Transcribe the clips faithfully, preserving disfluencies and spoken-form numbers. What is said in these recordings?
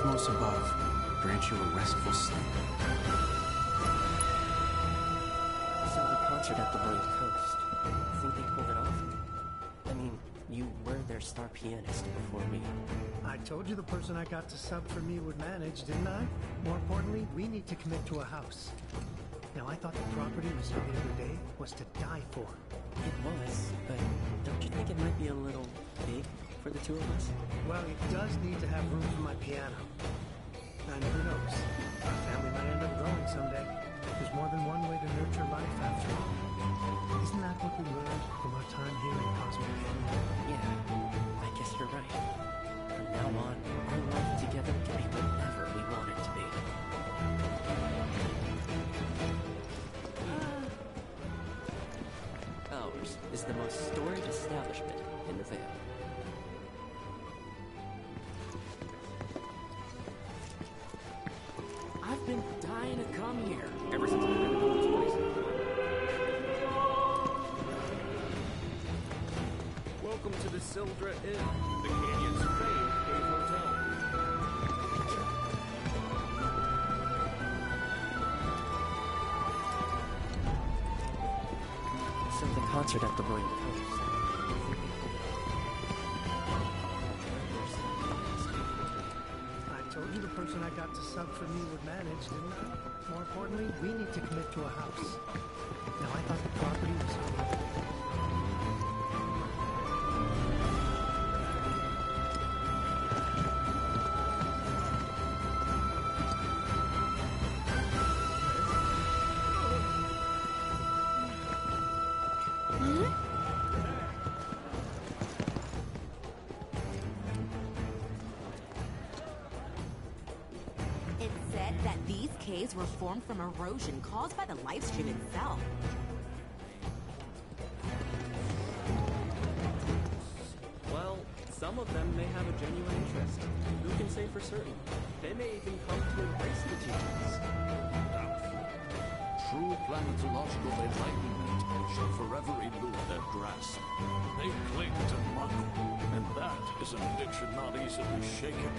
cosmos above grant you a restful sleep. So the concert at the Royal Coast, think they pulled it off? I mean, you were their star pianist before me. I told you the person I got to sub for me would manage, didn't I? More importantly, we need to commit to a house. Now, I thought the property we saw the other day was to die for. It was, but don't you think it might be a little big for the two of us? Well, it does need to have room for my piano. And who knows? Our family might end up growing someday. There's more than one way to nurture life, after all. Isn't that what we learned from our time here in Cosmo Canyon? Yeah, I guess you're right. From now on, our life together can be whatever we want it to be. Ours is the most storied establishment in the Vale. I've been dying to come here ever since I read about this place. Welcome to the Sildra Inn, the Canyon's famed cave hotel. So the concert at the Royal Coast. I told you the person I got to sub for me would manage, didn't I? More importantly, we need to commit to a house. Now, I thought the property was... Caves were formed from erosion caused by the live stream itself. Well, some of them may have a genuine interest. Who can say for certain? They may even come to embrace the teachings. True planetological enlightenment shall forever elude their grasp. They cling to muddle, and that is an addiction not easily shaken.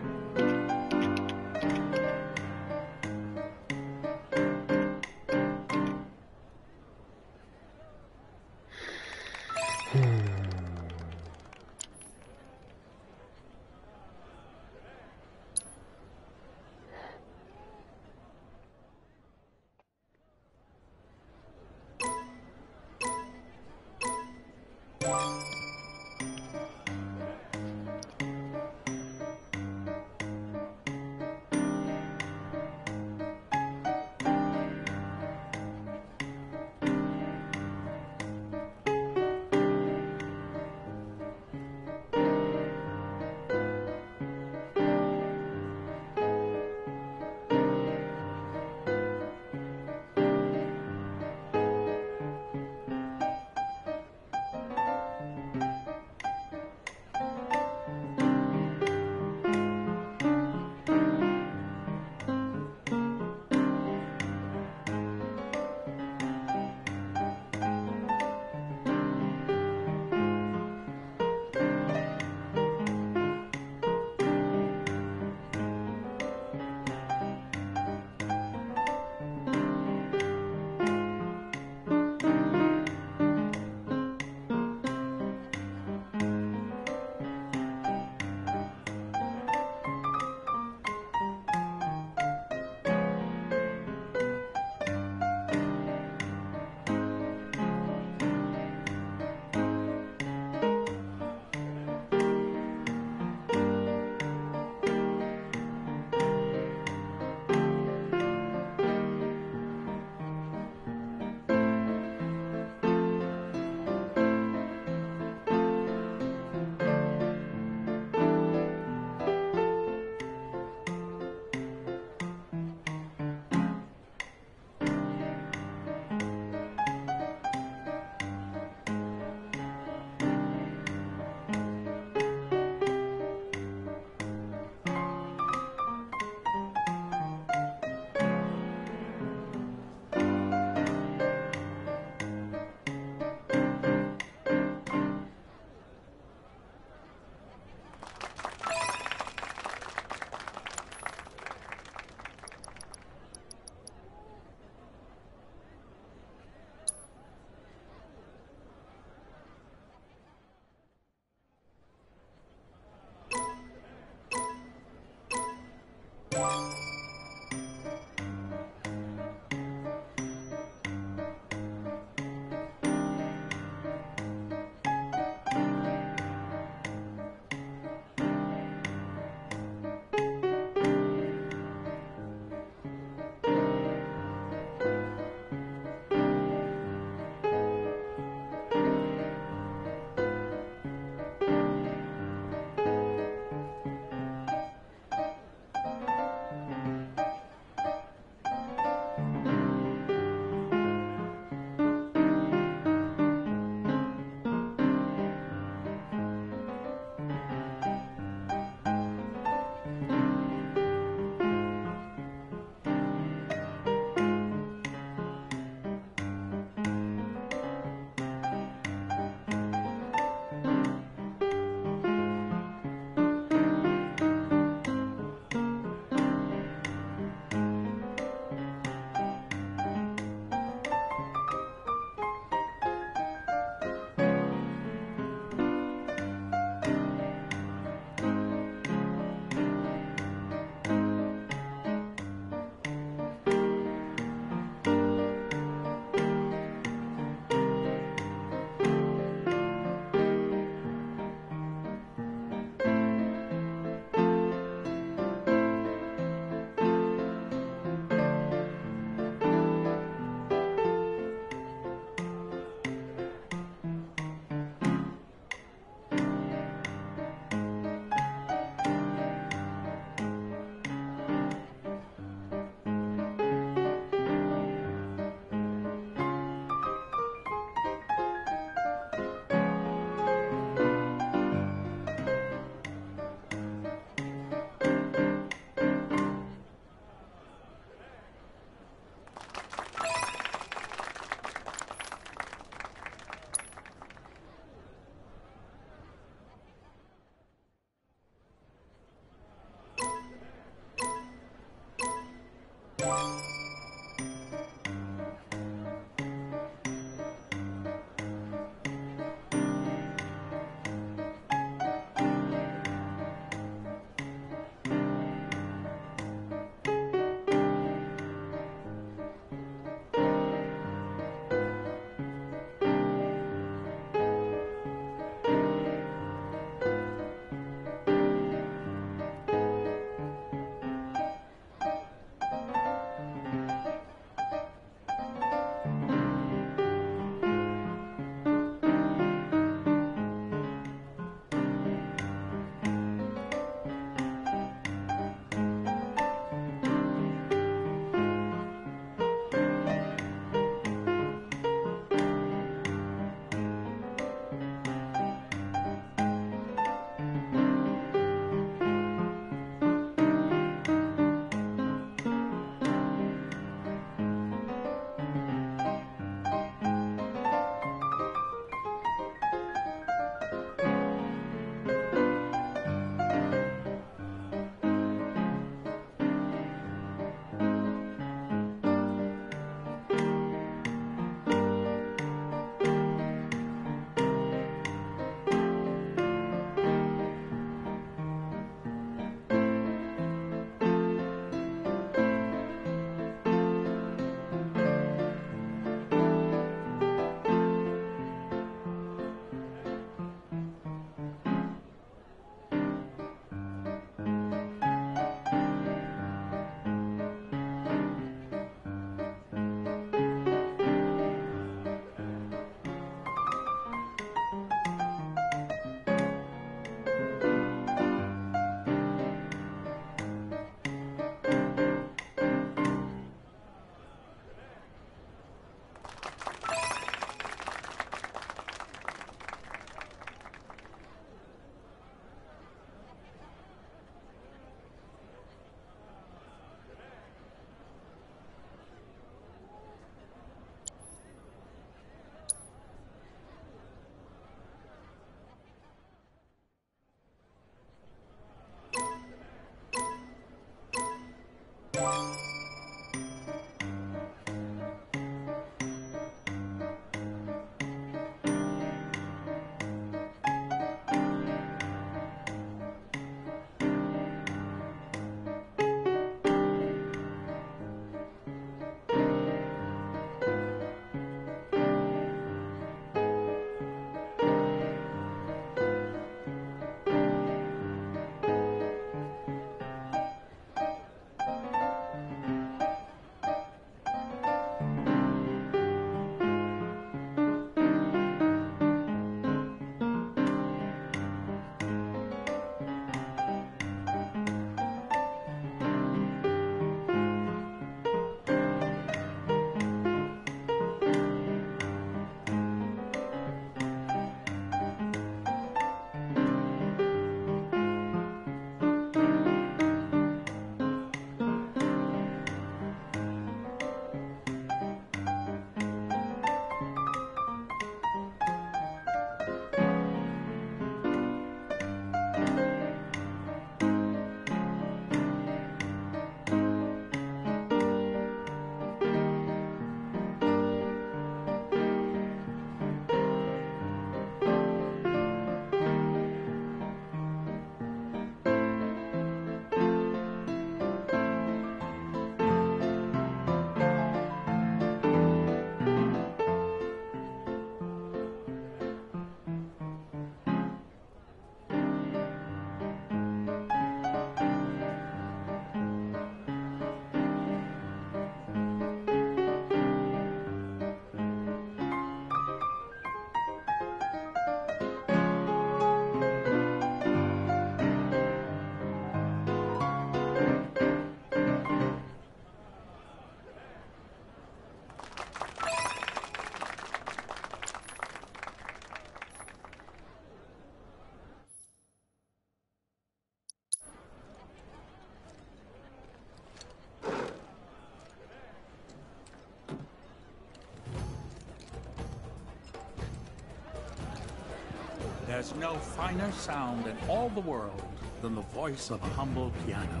There's no finer sound in all the world than the voice of a humble piano.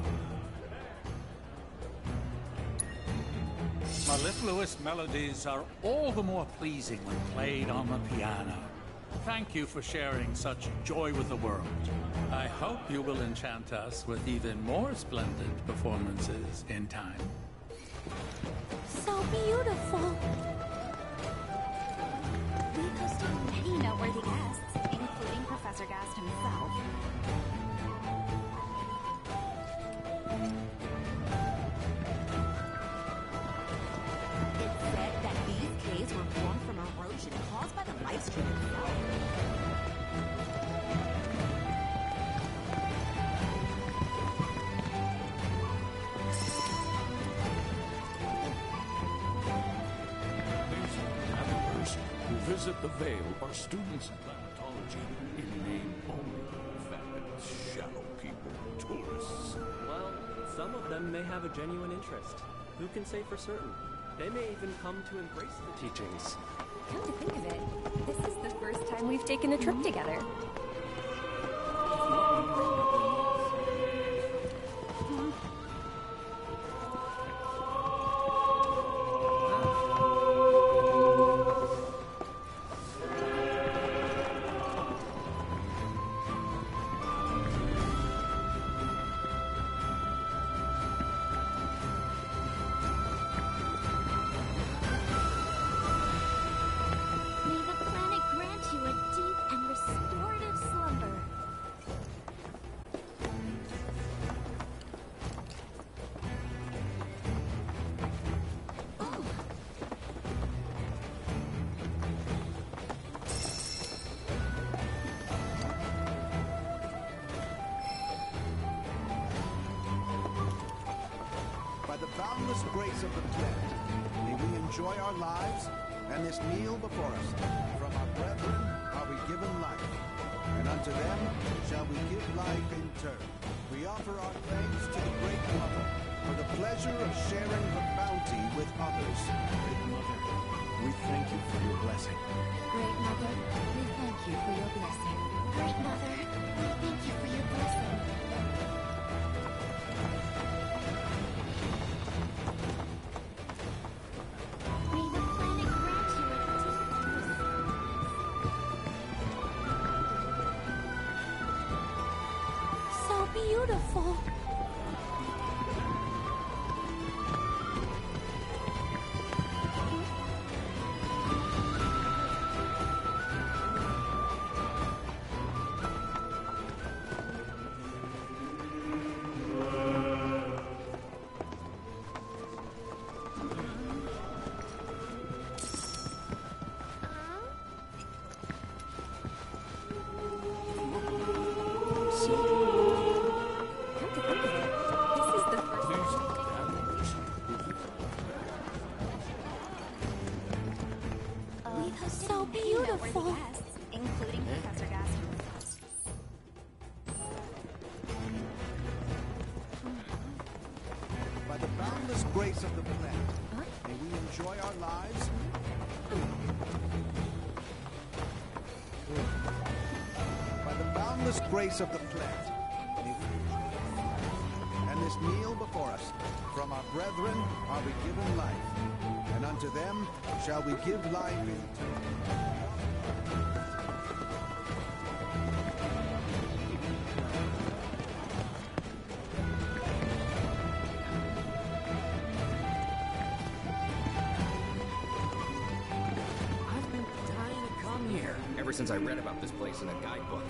Mellifluous melodies are all the more pleasing when played on the piano. Thank you for sharing such joy with the world. I hope you will enchant us with even more splendid performances in time. So beautiful. We've hosted many noteworthy guests, including Professor Gast himself. It's said that these caves were formed from erosion caused by the life stream itself. Visit the Veil are students in planetology in name only. Vapid, shallow people, tourists. Well, some of them may have a genuine interest. Who can say for certain? They may even come to embrace the teachings. Come to think of it, this is the first time we've taken a trip together. Boundless grace of the planet, may we enjoy our lives and this meal before us. From our brethren are we given life, and unto them shall we give life in turn. We offer our thanks to the Great Mother for the pleasure of sharing her bounty with others. Great Mother, we thank you for your blessing. Great Mother, we thank you for your blessing. Great Mother, we thank you for your blessing. Beautiful. So beautiful. Guests, including Professor Gast. By the boundless grace of the planet, huh? May we enjoy our lives. By the boundless grace of the planet, may we and this meal before us, from our brethren are we given life, and unto them shall we give life in turn. I've been dying to come here ever since I read about this place in a guidebook.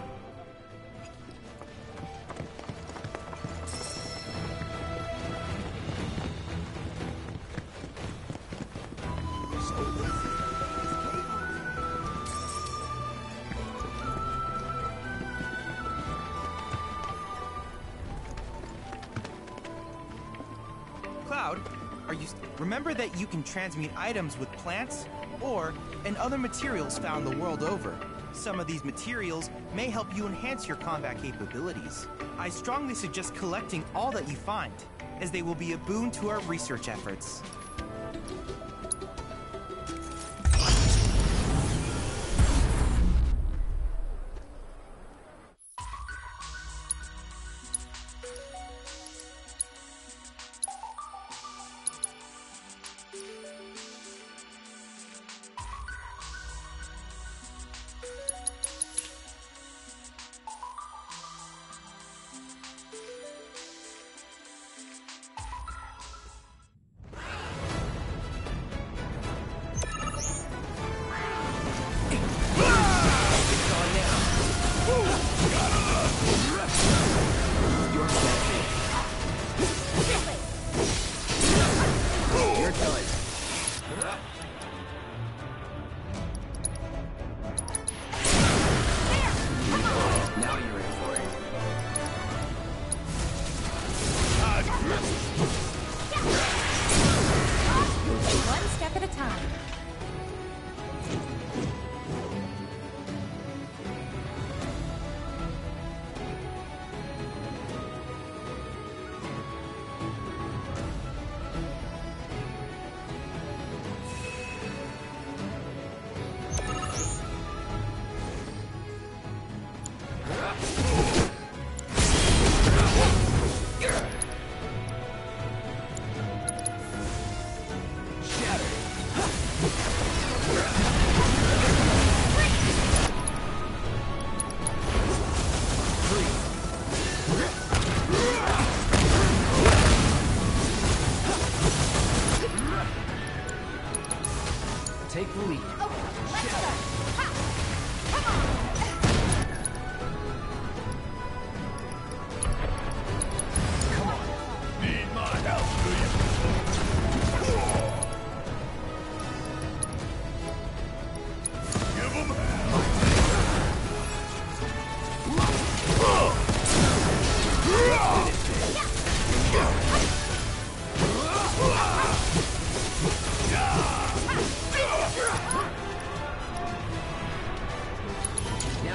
Are you remember that you can transmute items with plants or and other materials found the world over. Some of these materials may help you enhance your combat capabilities. I strongly suggest collecting all that you find, as they will be a boon to our research efforts.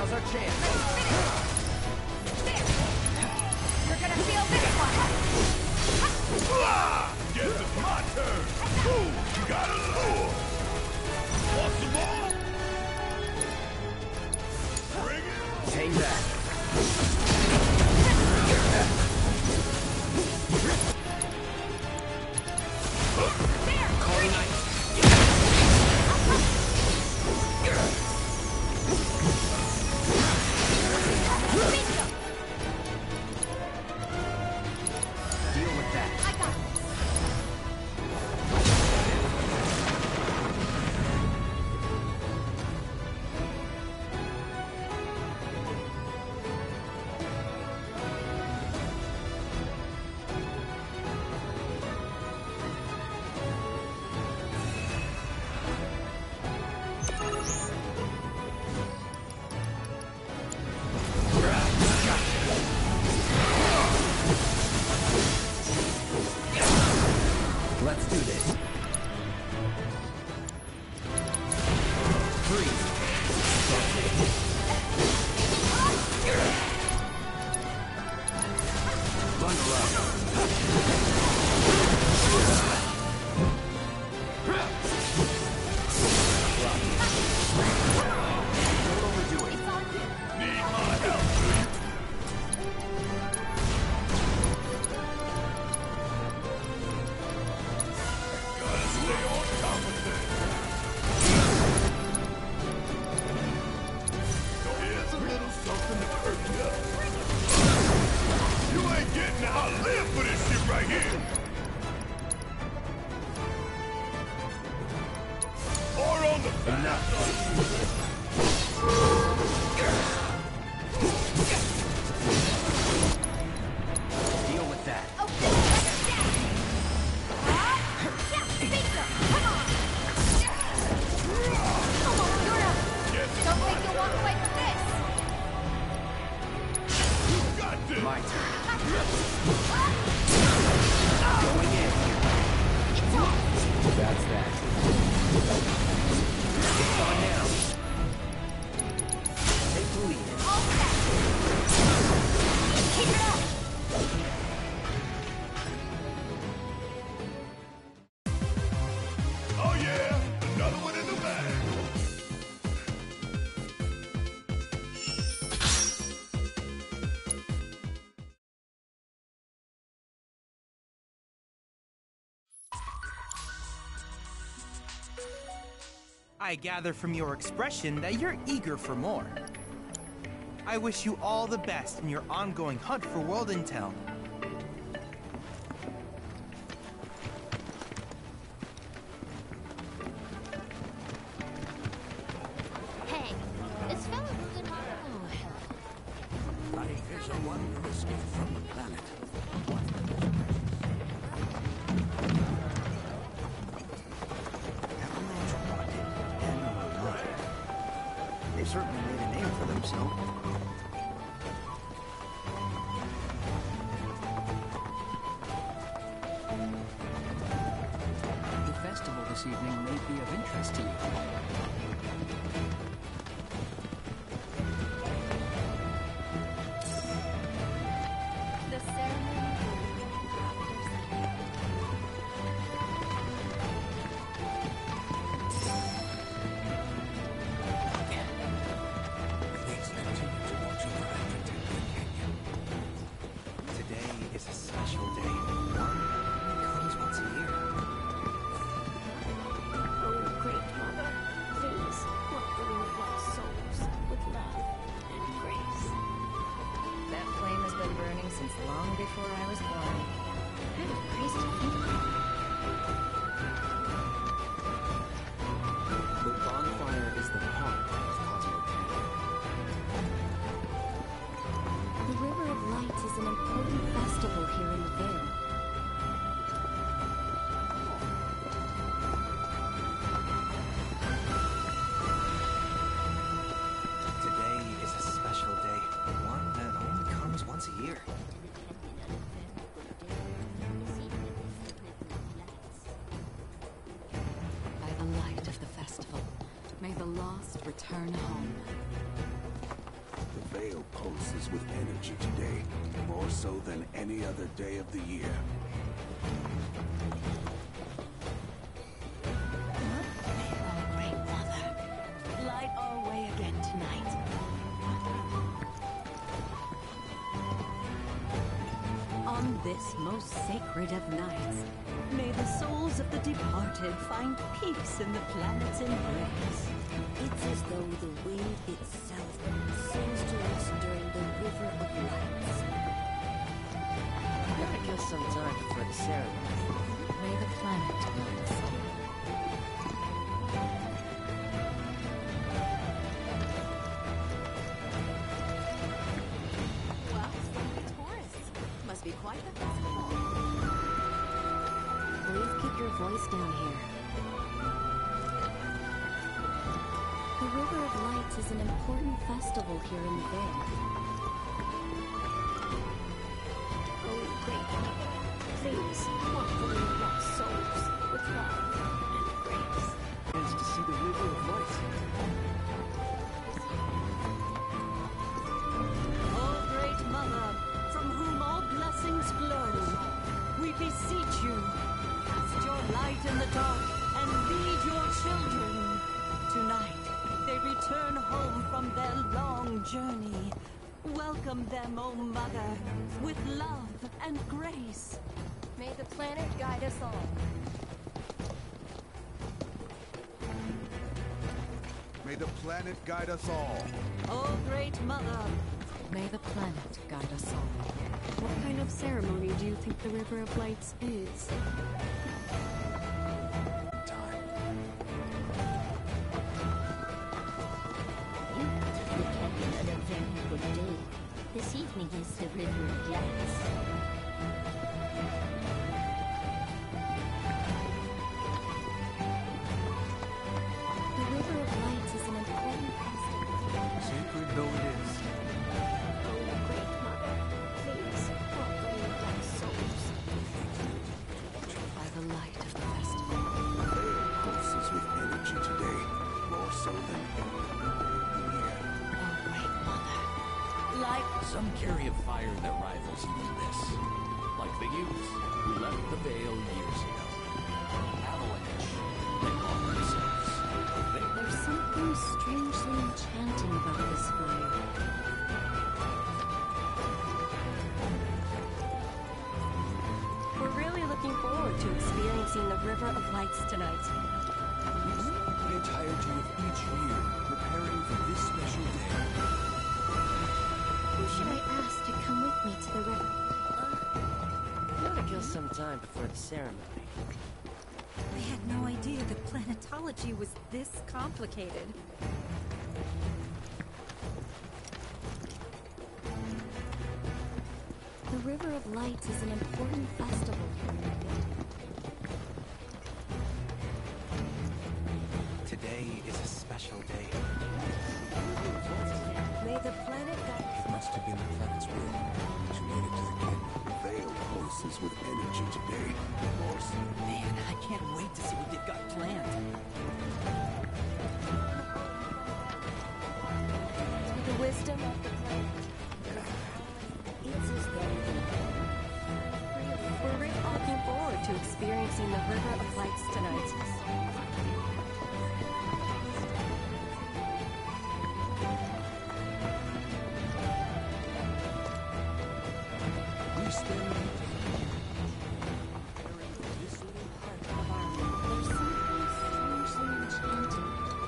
Now's our chance. There! You're gonna feel this one! Guess it's my turn! Ooh, you got a lure! Want some more? Bring it! Hang back. There! Call it a night. Deal with that. I got this. Let's do this. Freeze. Bundle up. Don't overdo it. Need my help, do you? Gotta stay on top of things. So here's a little something to perk you up. You ain't getting how I live for this shit right here. Or on the back. Deal with that. Okay, understand! Ah! Yeah, speak them! Come on! Come on, you're up! Guess it's Don't my think you'll walk away from this! You got this. My turn. Ah! Going in. It's on! That's that. It's on now. Take the lead. All set! Keep it up! Oh yeah, another one in the bag. I gather from your expression that you're eager for more. I wish you all the best in your ongoing hunt for world intel. Hey, this fella good. Oh, hell. Life is a wondrous gift from the planet. Everyone's wanted, and not. They certainly made a name for themselves. The festival this evening may be of interest to you. The ceremony will begin after Please continue to watch over Africa Canyon. Today is a special day. One that comes once a year. Oh, great mother, please welcome your lost souls with love and grace. That flame has been burning since long before I was born. Kind of crazy to think about. The bonfire is the heart of Cosmo Canyon. The River of Light is an important festival here in the Vale. Today is a special day. One that only comes once a year. By the light of the festival, may the lost return home. Vale pulses with energy today, more so than any other day of the year. Oh, Great Mother, light our way again tonight. On this most sacred of nights, may the souls of the departed find peace in the planet's embrace. It's as though the wind itself sings to us during the River of Lights. Gotta kill some time before the ceremony. May the planet guide us all. Well, friendly tourists. Must be quite the festival. Please keep your voice down here. The River of Lights is an important festival here in the Vale. Oh, Great Mother, please welcome your lost souls with love and grace. Chance to see the River of Lights. Oh, Great Mother, from whom all blessings flow, we beseech you, cast your light in the dark and lead your children. Tonight, they return home from their long journey. Welcome them, O Mother, with love and grace. May the planet guide us all. May the planet guide us all. O Great Mother, May the planet guide us all. What kind of ceremony do you think the River of Lights is? You look at it on a very good day. This evening is the River of Lights. The River of Lights is an important festival. Sacred though it is. Oh, Great Mother, please welcome your lost souls. By the light of the festival. Vale pulses with energy today, more so than any other day of the year. Oh, Great Mother. like Some carry a fire that rivals even this. Like the youths who left the Vale years ago. Avalanche, they call themselves. They There's something strangely enchanting about this fire. We're really looking forward to experiencing the River of Lights tonight. the entirety of each year preparing for this special day. Who should I ask to come with me to the river? Gotta kill some time before the ceremony. I had no idea that planetology was this complicated. The River of Lights is an important festival here in the Vale. Today is a special day. May the planet guide It must have been the planet's will to made it to the king. Vale pulses with energy today, more so. Man, I can't wait to see what they've got planned. to the wisdom of the planet. It's as though we're really looking forward to experiencing the River of Lights tonight. We spend There's something strangely enchanting.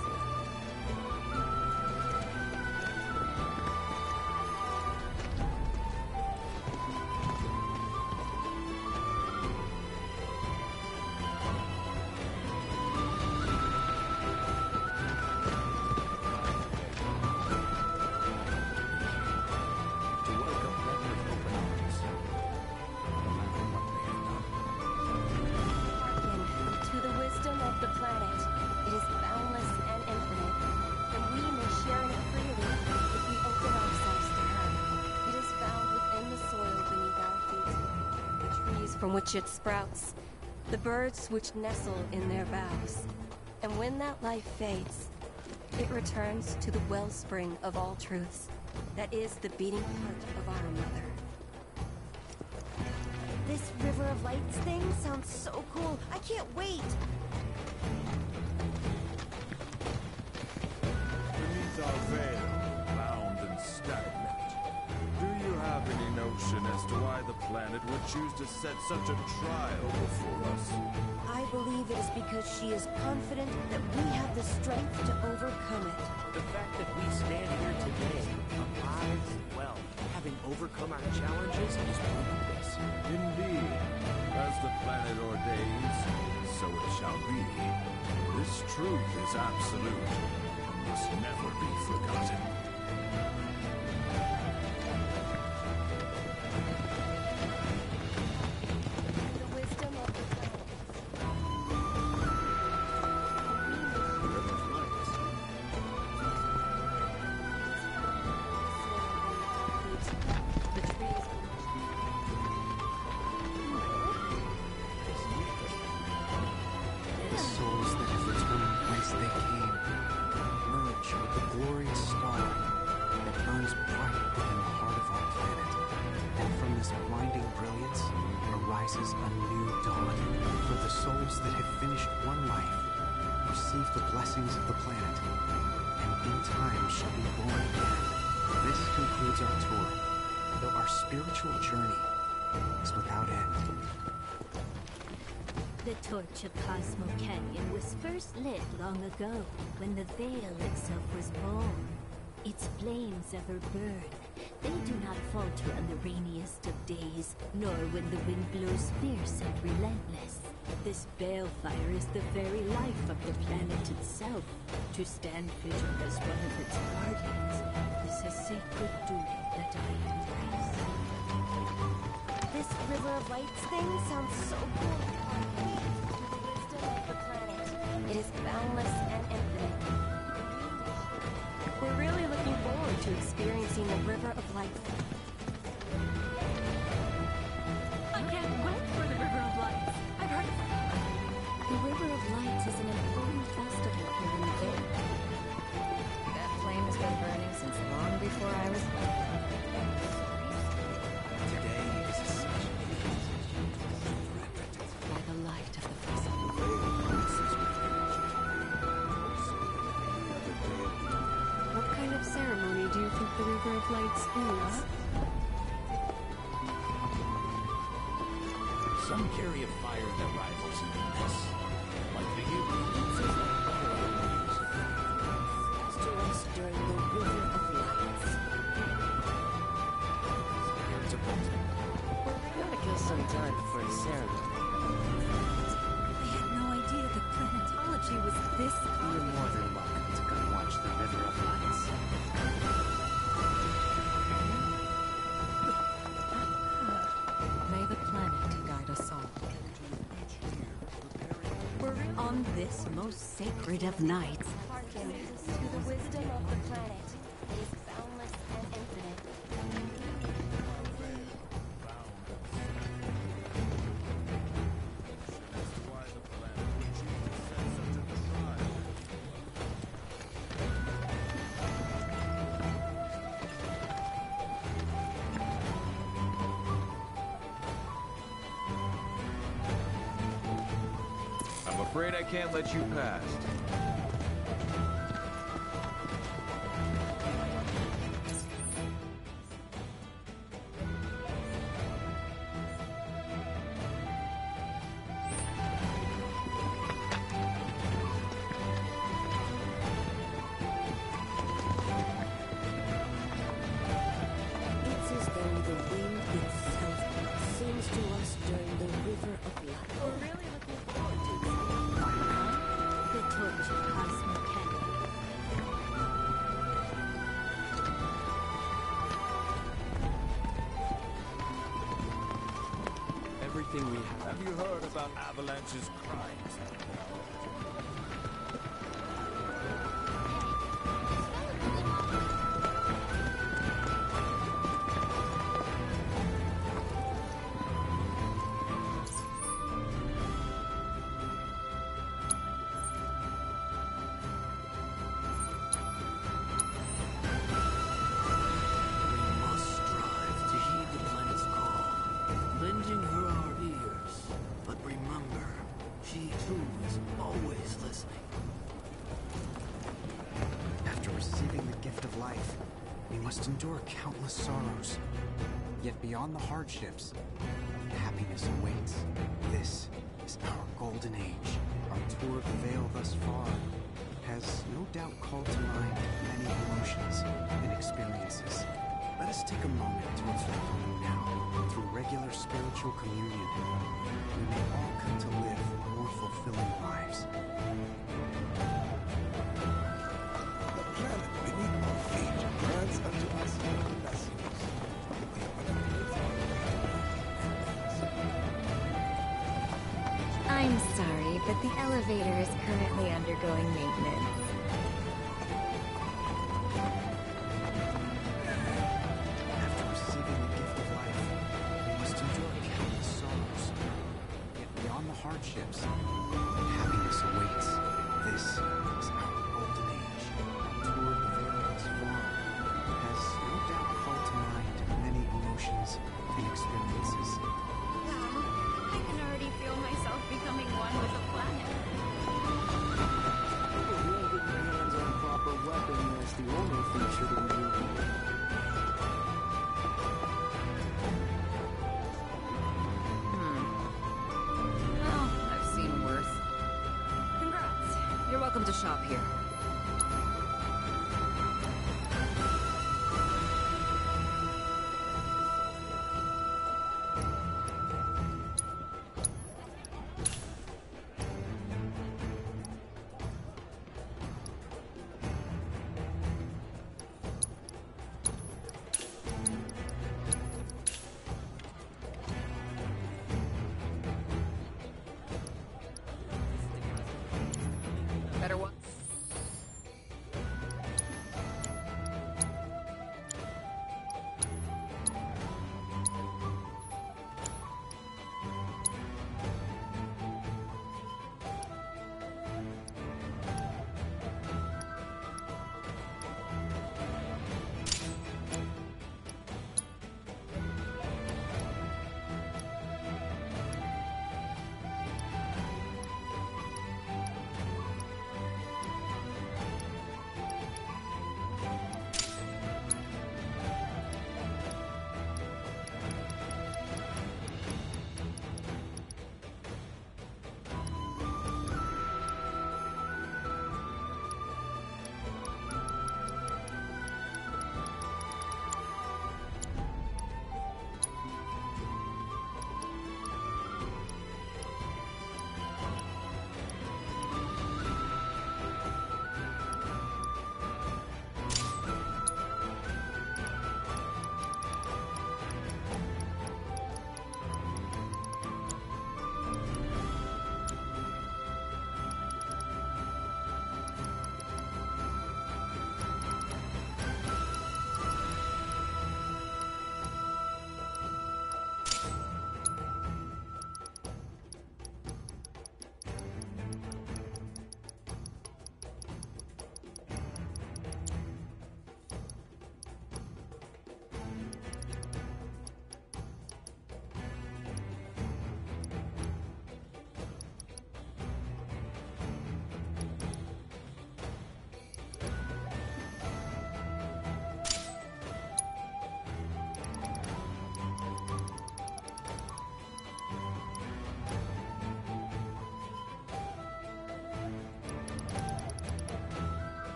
to welcome them with open arms. No matter what they have done. Hearken to the wisdom of the planet. It is boundless and infinite, and we may share in it freely if we open ourselves to her. It is found within the soil beneath our feet, the trees from which it sprouts, the birds which nestle in their boughs. And when that life fades, It returns to the wellspring of all truths. That is the beating heart of our mother. This River of Lights thing sounds so cool. I can't wait. Beneath our veil, bound and stagnant, do you have any notion as to why the planet would choose to set such a trial before us? I believe it is because she is confident that we have the strength to overcome it. The fact that we stand here today, alive and well, having overcome our challenges, is proof of this. Indeed. As the planet ordains, so it shall be. This truth is absolute and must never be forgotten. The wisdom of the planet. The trees. The souls that have returned whence they came merge with the glorious star that burns bright within the heart of our planet. And from this blinding brilliance arises a new dawn. For the souls that have finished one life receive the blessings of the planet, and in time shall be born again. This concludes our tour, though our spiritual journey is without end. The torch of Cosmo Canyon was first lit long ago, when the veil itself was born. Its flames ever burn. They do not falter on the rainiest of days, nor when the wind blows fierce and relentless. This balefire is the very life of the planet itself. To stand vigil as one of its guardians is a sacred duty that I embrace. This River of Lights thing sounds so cool. The wisdom of the planet. It is boundless and infinite. We're really looking forward to experiencing the River of Light. I can't wait for the River of Lights. I've heard of The River of Lights is an important festival here in the vale. That flame has been burning since long before I was born. Today is a such By the light of the festival. What kind of ceremony do you think the River of Lights is? Some carry a fire that rivals even this. Like the youth. To us during the River of Lights. We gotta kill some time before the ceremony. I had no idea the planetology was this. You're more than welcome to come watch the River of Lights. May the planet guide us all. We're on this most sacred of nights. Hearken to the wisdom of the planet. It is boundless and infinite. As to why the planet would choose to set such a trial. I'm afraid I can't let you past. It's as though the wind itself sings to us during the River of Light. We're really looking forward to experiencing The torch of Cosmo Canyon. Everything we have. Have you heard about Avalanche's crimes? we must endure countless sorrows. Yet beyond the hardships, happiness awaits. This is our golden age. Our tour of the Vale thus far has no doubt called to mind many emotions and experiences. Let us take a moment to reflect on them now. Through regular spiritual communion, we may all come to live more fulfilling lives. The planet beneath our feet grants unto us blessings. I'm sorry, but the elevator is currently undergoing maintenance. After receiving the gift of life, we must endure countless sorrows. Yet beyond the hardships, happiness awaits. This is our golden age. Our tour of the Vale thus far has no doubt called to mind many emotions and experiences. I can already feel myself becoming one with the planet. If we ain't getting our hands on proper weapon, that's the only feature that we need. Oh, I've seen worse. Congrats. You're welcome to shop here. Better one.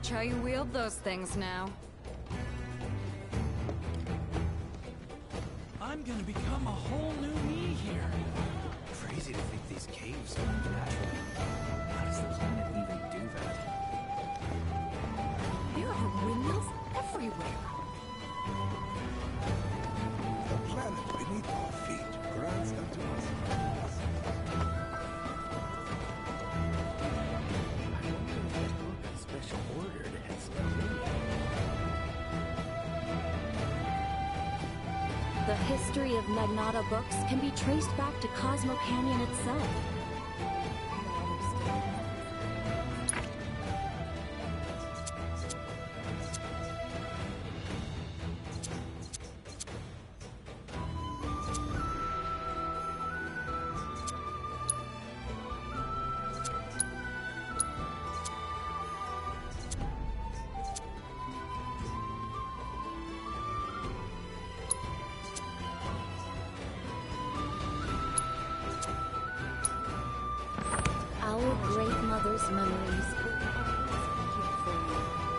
Watch how you wield those things now. I'm gonna become a whole new me here. Crazy to think these caves formed naturally. How does the planet even do that? There are windmills everywhere. The planet beneath our feet grants unto us. I wonder if that book is special ordered and special. The history of Magnata books can be traced back to Cosmo Canyon itself. Our great mother's memories will always be here for you.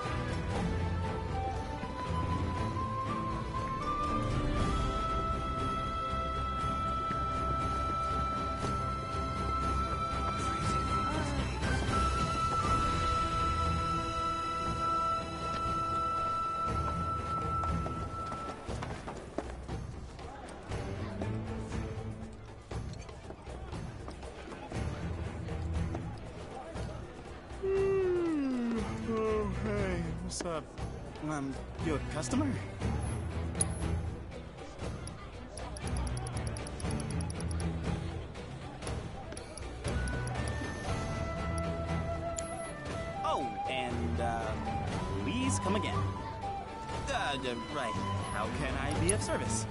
Oh, hey, what's up? Um, you a customer? Oh, and, uh, please come again. Uh, d- right. How can I be of service?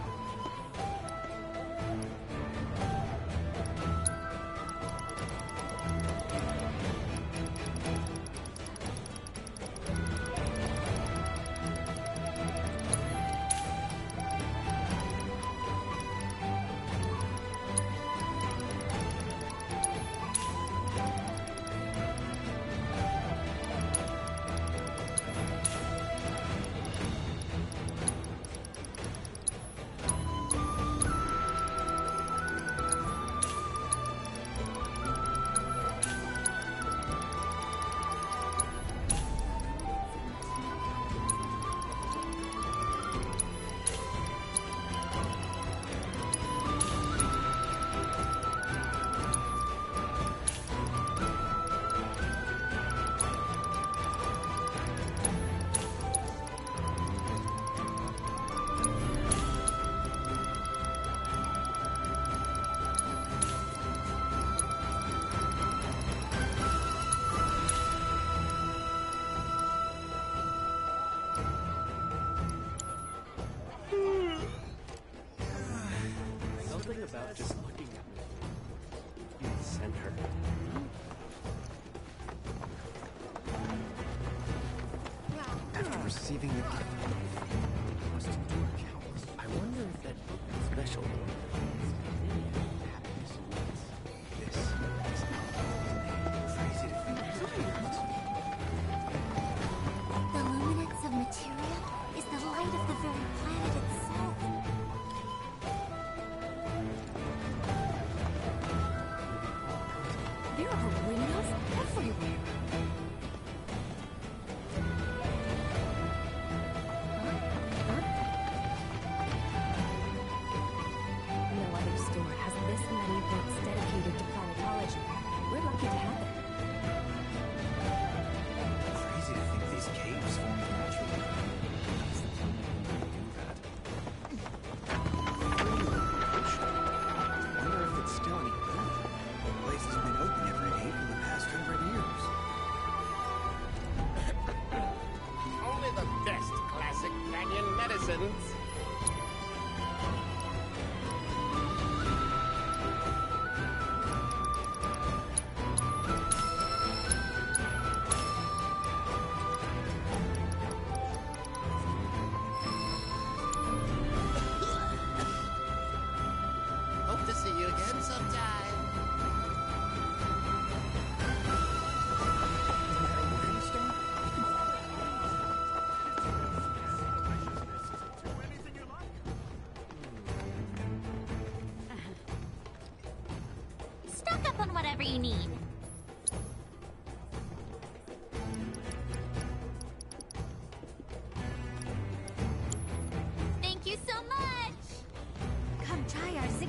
Something about just looking at me. You sent her. After receiving the gift, I must endure countless. I wonder if that book is special ordered. Happiness awaits. This is crazy to think. The luminance of materia is the light of the very planet itself. There are windows everywhere. No other store has this many books dedicated to planetology. We're lucky to have it. Crazy to think these caves formed naturally. How does the planet even do that? I wonder if it's still any good. The place has been open every day for the past hundred years. Only the best classic canyon medicines. Hope to see you again sometime. No matter where you stay, you can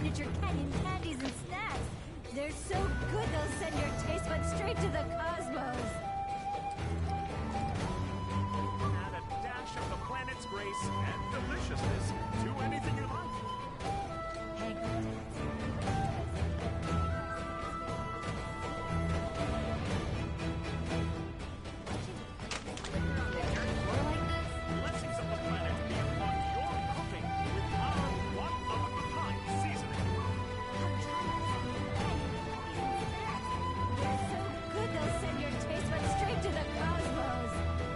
signature canyon candies and snacks. They're so good they'll send your taste buds straight to the cosmos. Add a dash of the planet's grace and deliciousness to anything you like. Hang Blessings of the planet be upon your cooking with our one of a kind seasoning. They're so good they'll send your taste buds straight to the cosmos.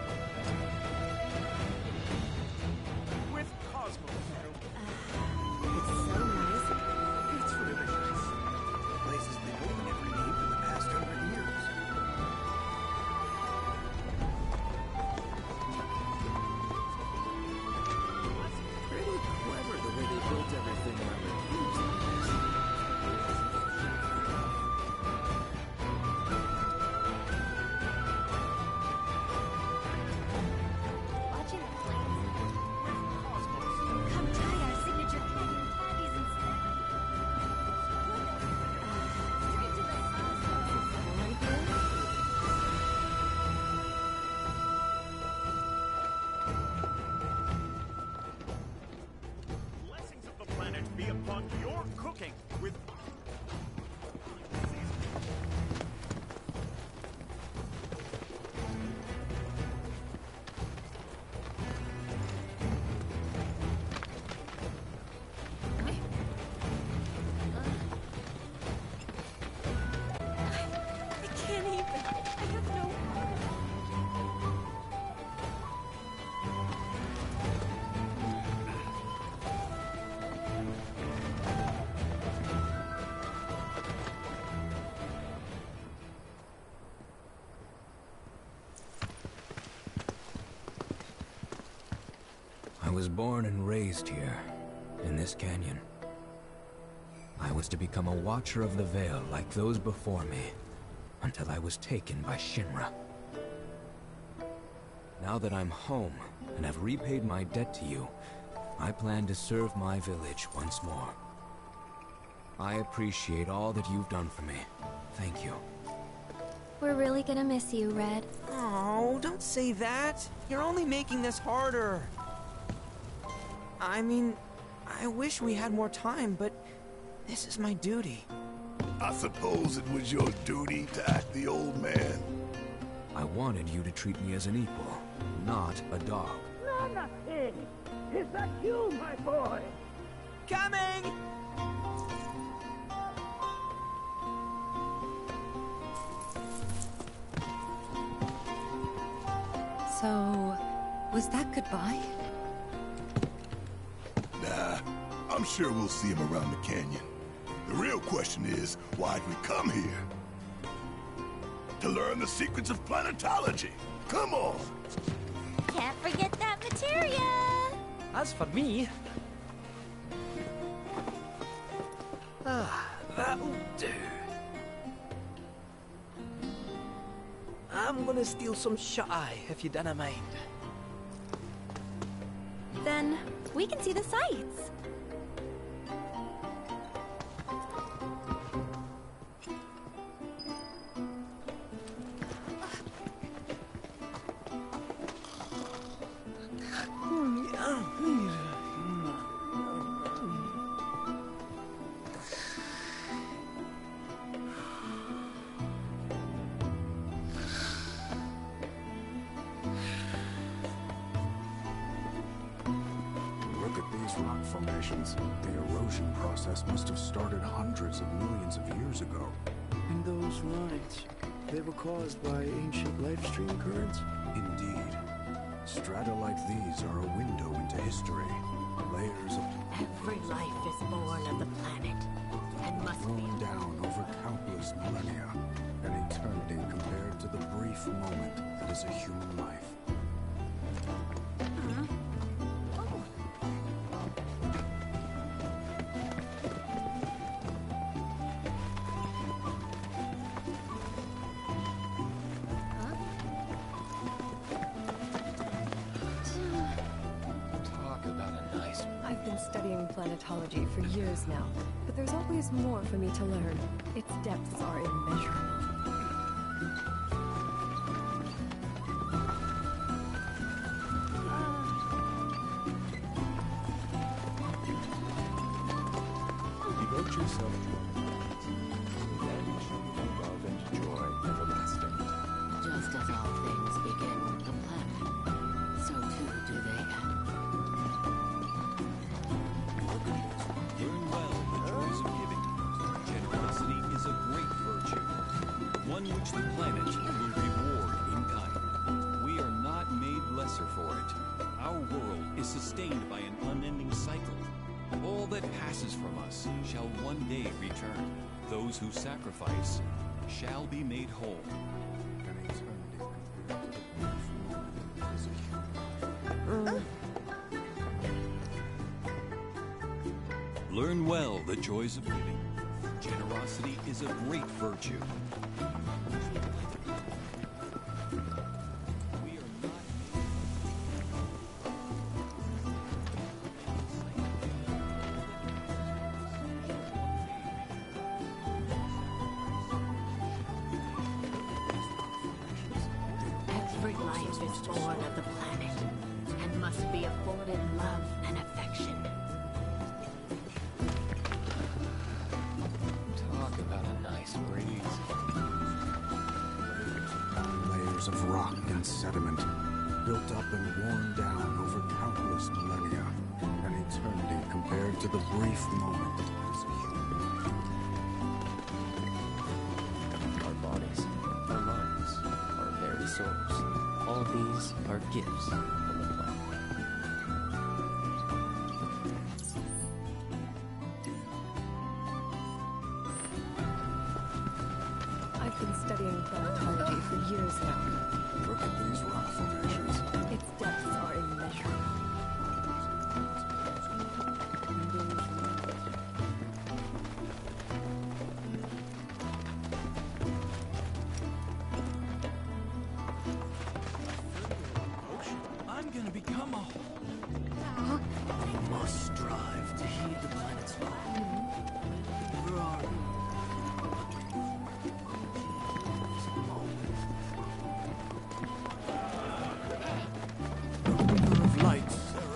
With Cosmos. It's so nice. It's really nice. The place has been open every day for the past hundred years. Pretty clever the way they built everything around the cubes like this. Watching the flames. Come try our signature canyon candies and snacks. Straight to the cosmos. Like this? Blessings of the planet be upon your cooking with I can't even. I have no water. I was born and raised here, in this canyon. I was to become a watcher of the Veil like those before me, until I was taken by Shinra. Now that I'm home, and have repaid my debt to you, I plan to serve my village once more. I appreciate all that you've done for me. Thank you. We're really gonna miss you, Red. Oh, don't say that. You're only making this harder. I mean, I wish we had more time, but this is my duty. I suppose it was your duty to act the old man. I wanted you to treat me as an equal, not a dog. No, nothing. Is that you, my boy? Coming! So, was that goodbye? Nah, I'm sure we'll see him around the canyon. The real question is, why'd we come here? To learn the secrets of planetology. Come on! Can't forget that materia! As for me... Ah, that'll do. I'm gonna steal some shut-eye, if you don't mind. Then we can see the sights. Look at these rock formations. The erosion process must have started hundreds of millions of years ago. And those lines, they were caused by ancient life stream currents? Indeed. Strata like these are a window into history. Layers of Every life is born on the planet and must be thrown down over countless millennia. An eternity compared to the brief moment that is a human life. I've been studying planetology for years now, but But there's always more for me to learn. Its depths are immeasurable. Devote yourself to our cause, then shall you know love and joy everlasting. Just as all things begin with the planet, so too do they end. Learn well the joys of giving. Generosity is a great virtue, one which the planet will reward in kind. We are not made lesser for it. Our world is sustained by an unending cycle. All that passes from us shall one day return. Those who sacrifice shall be made whole. Learn well the joys of giving. Generosity is a great virtue. Every life is born of the planet and must be afforded love and affection. Talk about a nice breeze. Layers of rock and sediment, built up and worn down over countless millennia. An eternity compared to the brief moment as a human. Our bodies, our minds, our very souls, all these are gifts from the planet. I've been studying planetology for years now. Look at these rock formations. Its depths are immeasurable. I'm gonna become a... We must strive to heed the planet's law. Where are we? River of light ceremony.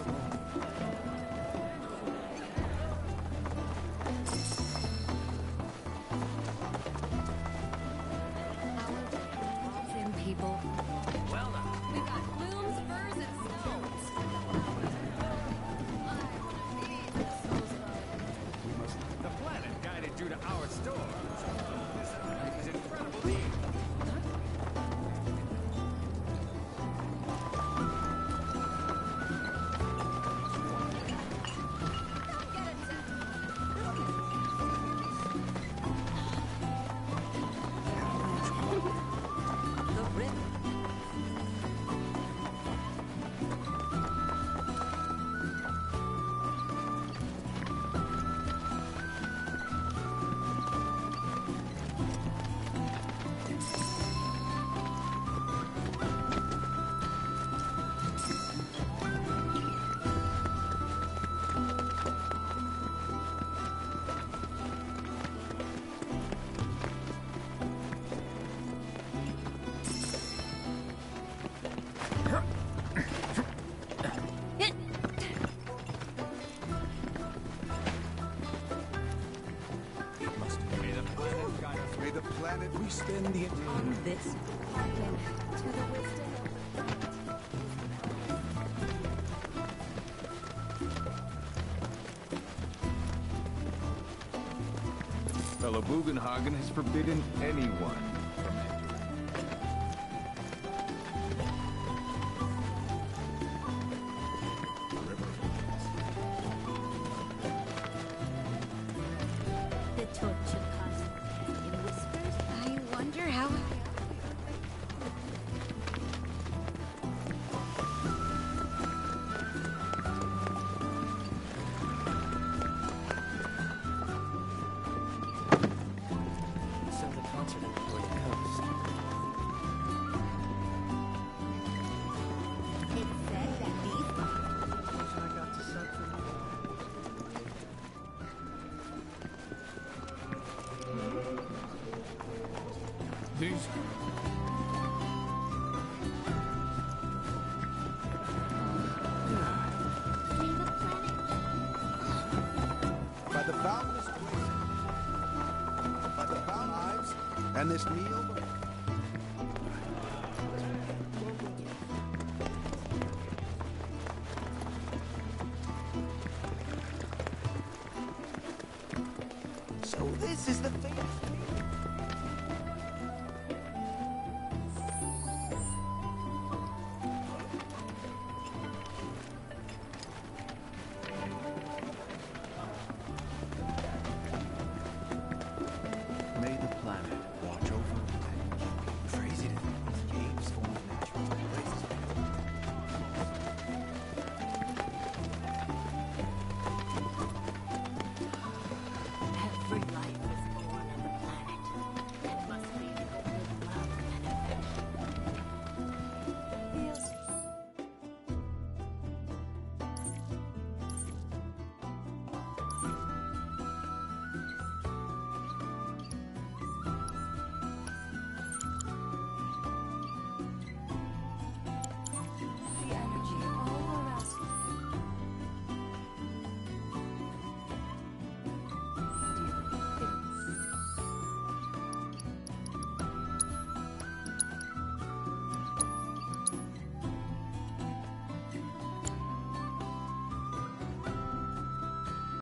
Thin people. Well now. We've got blooms, furs, and stones. The planet guided you to our store. This is incredible deal. The river. May the planet guide us. May the planet we spend the On this Hearken to the wisdom Fellow Bugenhagen has forbidden anyone from entering. The torch of cosmic canyon whispers. I wonder how... So the concert at the Blue And this meal? So this is the fate